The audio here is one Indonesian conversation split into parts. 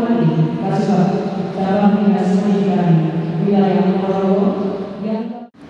Mandi, Kasubag, cabang dinas pendidikan wilayah Ponorogo yang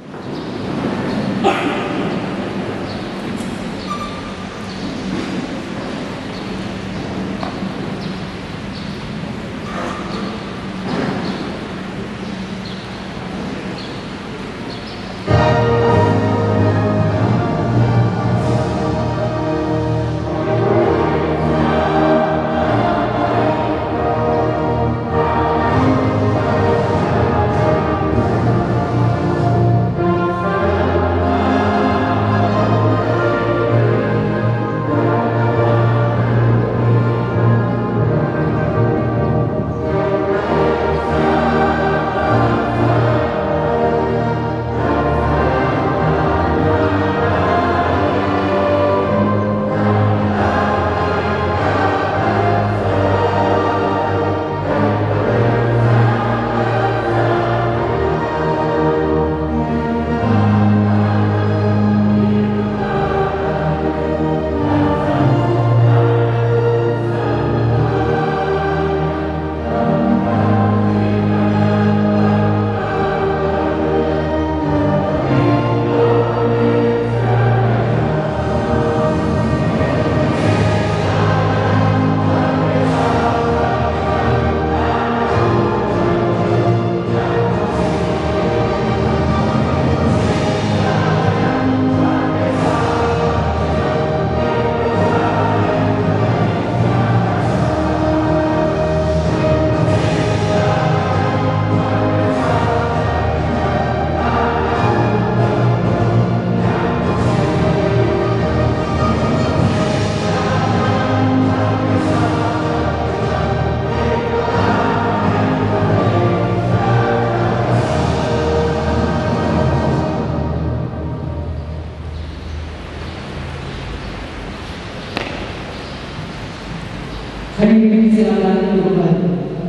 Hadirin silakan duduk.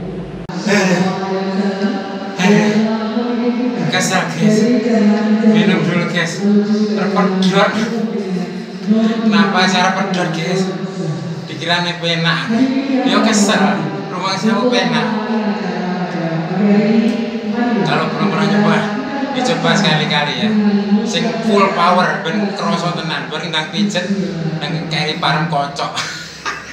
Kesal guys, minum dulu guys, terpedot. Kenapa cara pedot guys? Dikiranya penak, yo kesel, rumah saya penak. Kalau belum pernah coba, dicoba sekali-kali ya. Sing full power, ben kroso tenan, bareng nang pijet, nang kayak parang kocok.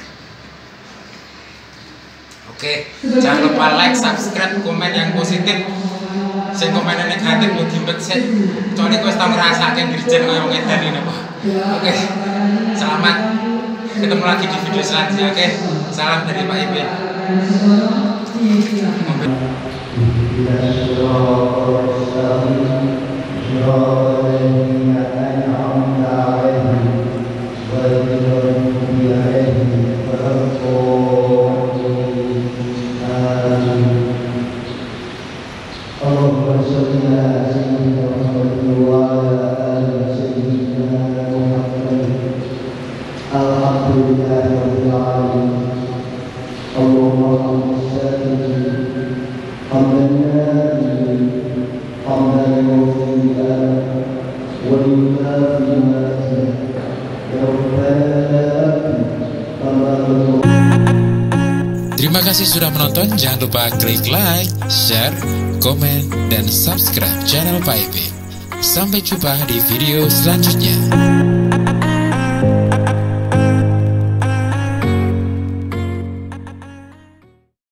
Oke, jangan lupa like, subscribe, komen yang positif. Sing komen yang negatif mau dimpet sih. Soalnya gue tau ngerasakan dirjen ngomong edan ini Pak. Oke, selamat. Ketemu lagi di video selanjutnya. Oke, salam dari Pak Ibe. Terima kasih sudah menonton. Jangan lupa klik like, share, komen, dan subscribe channel Pak Ibe. Sampai jumpa di video selanjutnya.